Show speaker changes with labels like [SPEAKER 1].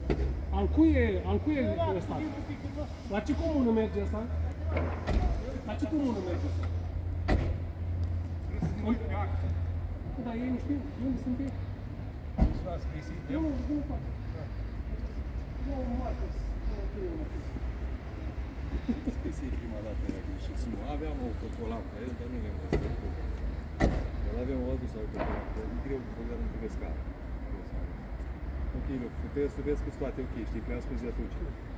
[SPEAKER 1] Al cui e ăsta? La ce comună merge asta? La ce comună merge asta? Dar ei nu știu. Unde sunt ei? Nu fac. Nu, marcă.
[SPEAKER 2] Scrisei prima dată și nu aveam autocolan pe el, dar nu le-am găsit. El aveam o adus autocolan pe el, e greu de băgat într-o scară. Ok, trebuie să vezi că toate ok, știi, că am spus de atunci.